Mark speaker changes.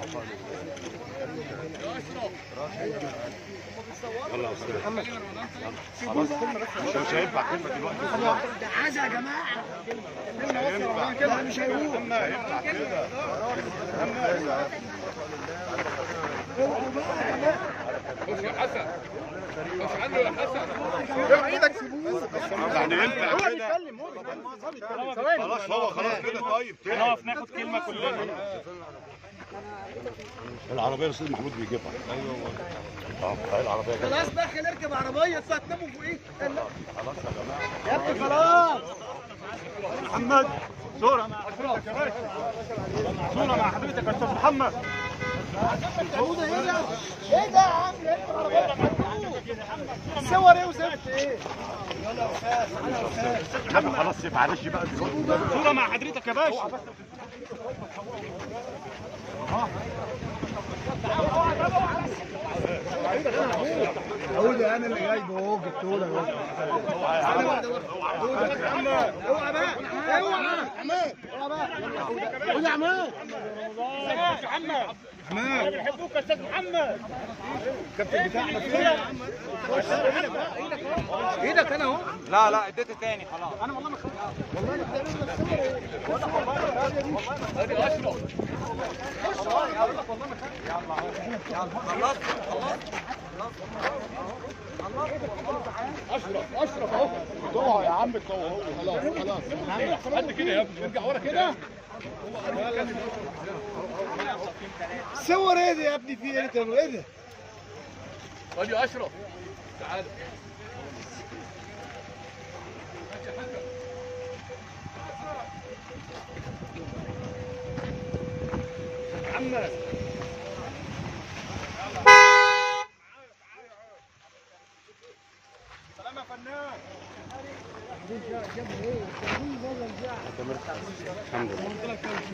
Speaker 1: يلا يا استاذ محمد. خلاص مش هينفع كلمه دلوقتي.
Speaker 2: ده حاجه يا جماعه.
Speaker 1: لا مش هينفع. مش هينفع كده.
Speaker 3: خش يا حسن. خش عنه يا حسن.
Speaker 2: اوعى ايدك سيبوه.
Speaker 1: يعني ينفع
Speaker 2: هو
Speaker 1: كده.
Speaker 2: بيتكلم
Speaker 1: خلاص هو خلاص كده. طيب
Speaker 4: نقف ناخد كلمه كلنا.
Speaker 1: العربيه الاستاذ محمود بيجيبها. ايوه والله. العربيه جايه.
Speaker 2: خلاص بقى خلينا نركب عربيه تناموا فوقيه.
Speaker 1: خلاص يا جماعه.
Speaker 2: يا ابني خلاص.
Speaker 4: محمد صوره مع حضرتك يا باشا. صوره مع حضرتك يا استاذ محمد.
Speaker 2: ايه ده؟ ايه ده يا عم؟ صور ايه وزفت ايه؟ يلا يا استاذ.
Speaker 1: خلاص معلش بقى.
Speaker 4: صوره مع حضرتك يا باشا.
Speaker 2: اقول انا اللي جايبه اهو جبته لك اهو. اوعى بقى اوعى عماد اوعى بقى قول يا عماد.
Speaker 4: يا محمد. احنا بنحبوك يا استاذ محمد.
Speaker 2: الكابتن بتاعنا فين؟ ايدك انا اهو.
Speaker 4: لا لا اديته تاني خلاص.
Speaker 2: انا والله ما والله انا بتعمل لك صور ايه؟
Speaker 3: ادي اشرف. اشرف اهو.
Speaker 2: طوعوا يا عم طوعوا خلاص خلاص.
Speaker 3: قد كده يا ابني. ارجع ورا كده.
Speaker 2: صور ايه ده يا ابني؟ في ايه انت ايه ده؟
Speaker 3: ادي اشرف. تعال. محمد.
Speaker 4: سلام يا فنان.
Speaker 1: الحمد لله.